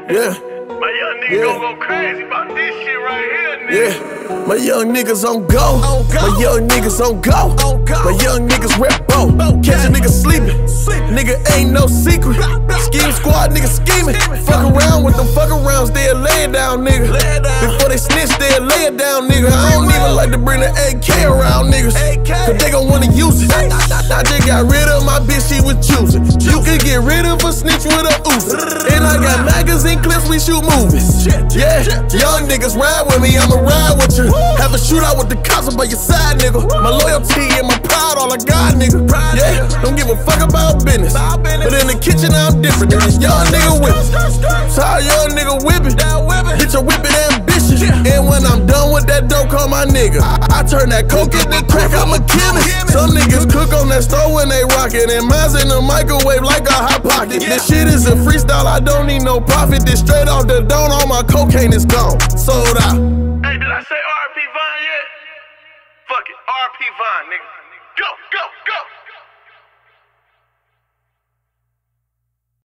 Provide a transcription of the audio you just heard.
Yeah. My young niggas gon' go crazy about this shit right here, nigga. Yeah. My young niggas on go. My young niggas on go. My young niggas rep both. Catch a nigga sleeping. Nigga ain't no secret. Scheme squad, nigga scheming. Fuck around with them fuck arounds, they'll lay it down, nigga. Before they snitch, they'll lay it down, nigga. I don't even like to bring the AK around niggas, cause they gon' wanna use it. I just got rid of my bitch, she was choosing. You can get rid of a snitch with a Uzi. And I got magazine clips, we shoot movies. Yeah, young niggas ride with me, I'ma ride with you. Have a shootout with the cops by your side, nigga. My loyalty and my pride, all I got, nigga. Yeah, don't give a fuck about business. But in the kitchen, I'm different. This young nigga whippin'. So how young nigga whippin'? Hit your whippin' ambitious. And when I'm done with that dope, call my nigga. I turn that coke into crack, I'm a chemist. Some niggas cook on that stove when they rockin', and mine's in the microwave like a hot pocket. This shit is a freestyle, I don't need no profit. This straight off the dome, all my cocaine is gone. Sold out. Hey, did I say RP Vine yet? Fuck it, RP Vine, nigga. Go!